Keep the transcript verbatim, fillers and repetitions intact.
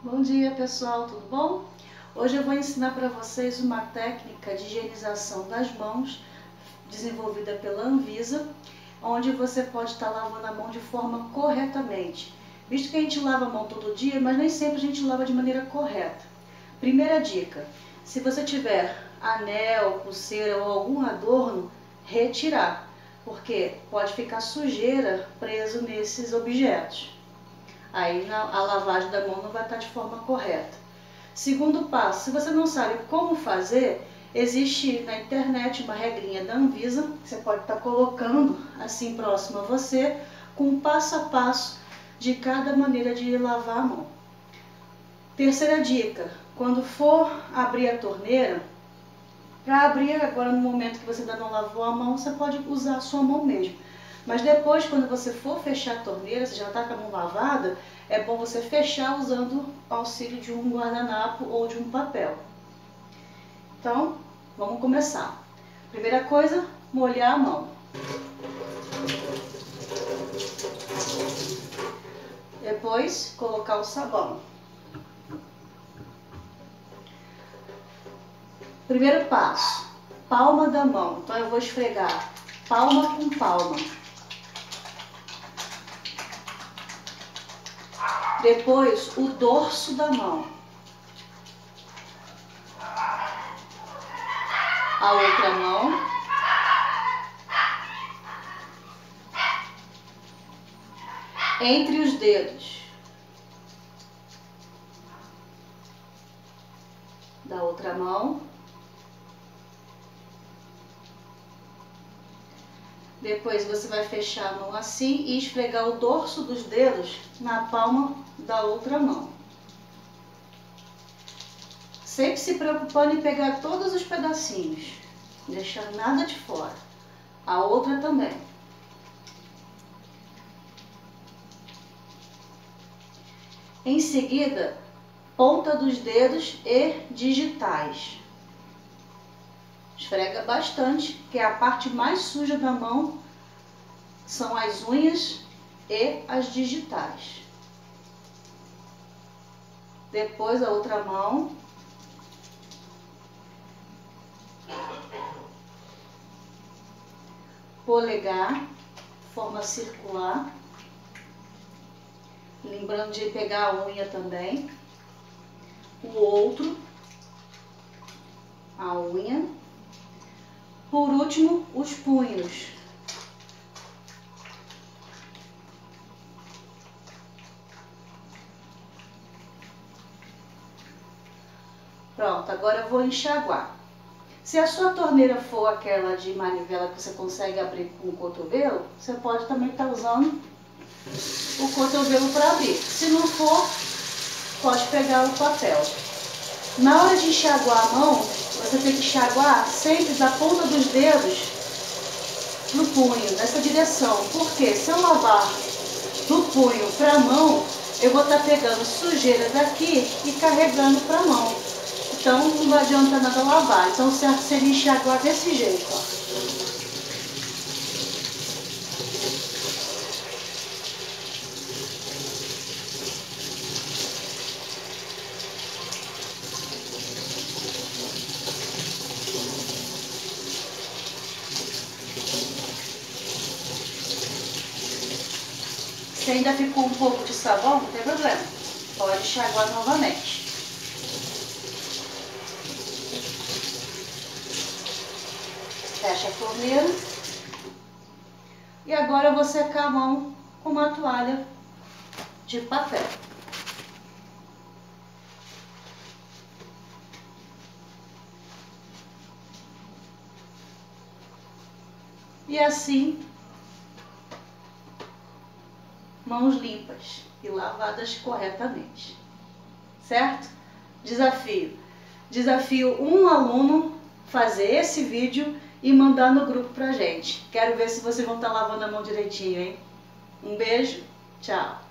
Bom dia, pessoal, tudo bom? Hoje eu vou ensinar para vocês uma técnica de higienização das mãos desenvolvida pela Anvisa, onde você pode estar lavando a mão de forma corretamente. Visto que a gente lava a mão todo dia, mas nem sempre a gente lava de maneira correta. Primeira dica: se você tiver anel, pulseira ou algum adorno, retirar, porque pode ficar sujeira preso nesses objetos. Aí a lavagem da mão não vai estar de forma correta. Segundo passo: se você não sabe como fazer, existe na internet uma regrinha da Anvisa, que você pode estar colocando assim próximo a você, com um passo a passo de cada maneira de lavar a mão. Terceira dica: quando for abrir a torneira, para abrir agora no momento que você ainda não lavou a mão, você pode usar a sua mão mesmo. Mas depois, quando você for fechar a torneira, você já está com a mão lavada, é bom você fechar usando o auxílio de um guardanapo ou de um papel. Então, vamos começar. Primeira coisa, molhar a mão. Depois, colocar o sabão. Primeiro passo, palma da mão. Então eu vou esfregar palma com palma. Depois, o dorso da mão. A outra mão. Entre os dedos. Da outra mão. Depois você vai fechar a mão assim e esfregar o dorso dos dedos na palma da outra mão. Sempre se preocupando em pegar todos os pedacinhos, deixando nada de fora. A outra também. Em seguida, ponta dos dedos e digitais. Esfrega bastante, que é a parte mais suja da mão, são as unhas e as digitais. Depois a outra mão. Polegar, forma circular. Lembrando de pegar a unha também. O outro, a unha. Por último, os punhos. Pronto, agora eu vou enxaguar. Se a sua torneira for aquela de manivela que você consegue abrir com o cotovelo, você pode também estar usando o cotovelo para abrir. Se não for, pode pegar o papel. Na hora de enxaguar a mão, você tem que enxaguar sempre da ponta dos dedos no punho, nessa direção. Porque se eu lavar do punho para a mão, eu vou estar pegando sujeira daqui e carregando para a mão. Então não vai adiantar nada lavar. Então o certo seria enxaguar desse jeito, ó. Se ainda ficou um pouco de sabão, não tem problema. Pode enxaguar novamente. Fecha a torneira. E agora eu vou secar a mão com uma toalha de papel. E assim, mãos limpas e lavadas corretamente. Certo? Desafio. Desafio um aluno fazer esse vídeo e mandar no grupo pra gente. Quero ver se vocês vão estar lavando a mão direitinho, hein? Um beijo, tchau!